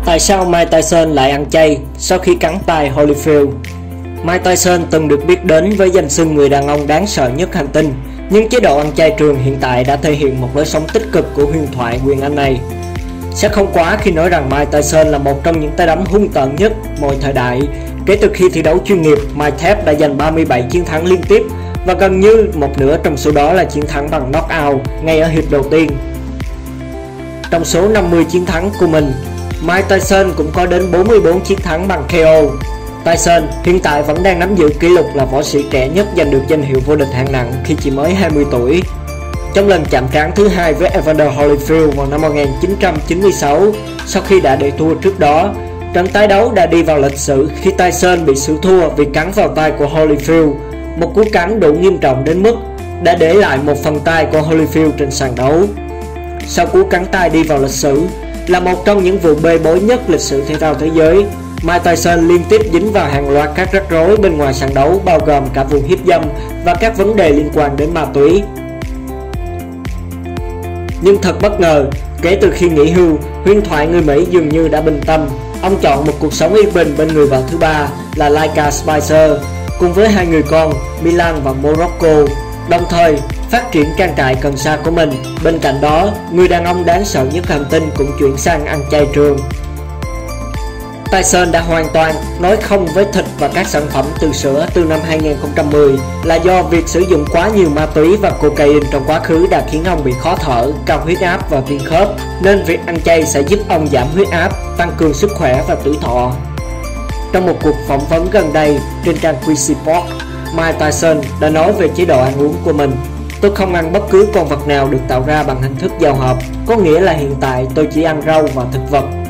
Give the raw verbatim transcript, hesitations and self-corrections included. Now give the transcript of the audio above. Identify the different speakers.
Speaker 1: Tại sao Mike Tyson lại ăn chay sau khi cắn tay Holyfield? Mike Tyson từng được biết đến với danh xưng người đàn ông đáng sợ nhất hành tinh, nhưng chế độ ăn chay trường hiện tại đã thể hiện một lối sống tích cực của huyền thoại quyền Anh này. Sẽ không quá khi nói rằng Mike Tyson là một trong những tay đấm hung tợn nhất mọi thời đại. Kể từ khi thi đấu chuyên nghiệp, Mike Thép đã giành ba mươi bảy chiến thắng liên tiếp và gần như một nửa trong số đó là chiến thắng bằng knockout ngay ở hiệp đầu tiên. Trong số năm mươi chiến thắng của mình, Mike Tyson cũng có đến bốn mươi tư chiến thắng bằng ca o. Tyson hiện tại vẫn đang nắm giữ kỷ lục là võ sĩ trẻ nhất giành được danh hiệu vô địch hạng nặng khi chỉ mới hai mươi tuổi. Trong lần chạm trán thứ hai với Evander Holyfield vào năm một nghìn chín trăm chín mươi sáu, sau khi đã để thua trước đó, trận tái đấu đã đi vào lịch sử khi Tyson bị xử thua vì cắn vào tay của Holyfield, một cú cắn đủ nghiêm trọng đến mức đã để lại một phần tay của Holyfield trên sàn đấu. Sau cú cắn tay đi vào lịch sử, là một trong những vụ bê bối nhất lịch sử thể thao thế giới, Mike Tyson liên tiếp dính vào hàng loạt các rắc rối bên ngoài sàn đấu, bao gồm cả vụ hiếp dâm và các vấn đề liên quan đến ma túy. Nhưng thật bất ngờ, kể từ khi nghỉ hưu, huyền thoại người Mỹ dường như đã bình tâm. Ông chọn một cuộc sống yên bình bên người vợ thứ ba là Laika Spicer, cùng với hai người con Milan và Morocco, đồng thời phát triển trang trại cần sa của mình. Bên cạnh đó, người đàn ông đáng sợ nhất hành tinh cũng chuyển sang ăn chay trường. Tyson đã hoàn toàn nói không với thịt và các sản phẩm từ sữa từ năm hai nghìn không trăm mười là do việc sử dụng quá nhiều ma túy và cocaine trong quá khứ đã khiến ông bị khó thở, cao huyết áp và viêm khớp, nên việc ăn chay sẽ giúp ông giảm huyết áp, tăng cường sức khỏe và tuổi thọ. Trong một cuộc phỏng vấn gần đây trên trang quy xê Sport, Mike Tyson đã nói về chế độ ăn uống của mình. Tôi không ăn bất cứ con vật nào được tạo ra bằng hình thức giao hợp, có nghĩa là hiện tại tôi chỉ ăn rau và thực vật.